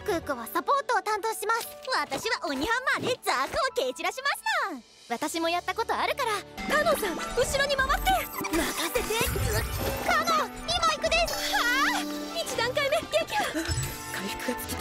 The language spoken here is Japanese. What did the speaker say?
クークはサポートを担当します。私は鬼ハンマーでザークを蹴散らしますの。私もやったことあるから。カノンさん、後ろに回って任せて。カノン、今行くです。はあ、1段階目撃破。 回復がつき